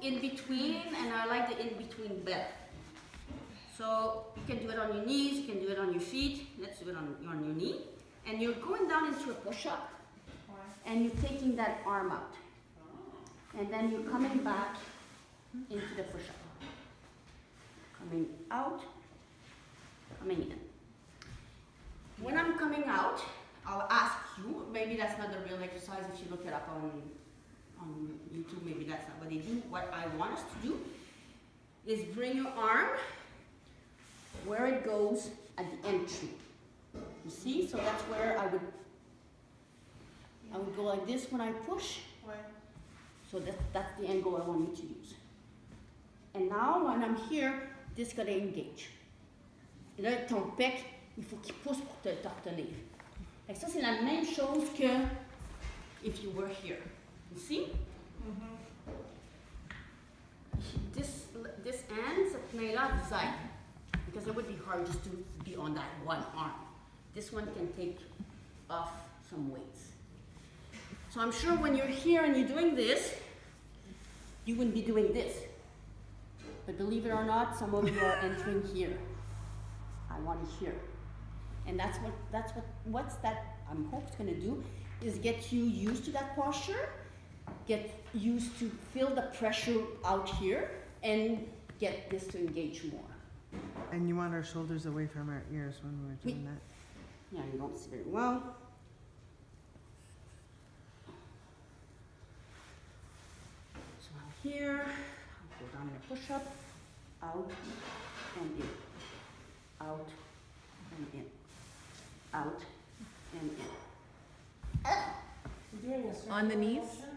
in between, and I like the in between better. So you can do it on your knees, you can do it on your feet. Let's do it on your knee. And you're going down into a push-up, and you're taking that arm out. And then you're coming back into the push-up. Coming out, coming in. When I'm coming out, I'll ask you, maybe that's not the real exercise if you look it up on YouTube, maybe that's not what they do. What I want us to do is bring your arm where it goes at the entry. You see? So that's where I would go like this when I push. So that's the angle I want you to use. And now when I'm here, this is going to engage. Et là, ton pec, il faut qu'il pousse pour te retenir. Et ça, c'est la même chose que if you were here. You see? This end, ça tenait-là design. Because it would be hard just to be on that one arm. This one can take off some weights. So I'm sure when you're here and you're doing this, you wouldn't be doing this. But believe it or not, some of you are entering here. I want it here. And I hope it's gonna do, is get you used to that posture, get used to feel the pressure out here, and get this to engage more. And you want our shoulders away from our ears when we're doing that? Yeah, you don't see very well. So I'm here, I'll go down in a push-up, out and in, out and in, out and in. You're doing a circle On the knees? motion?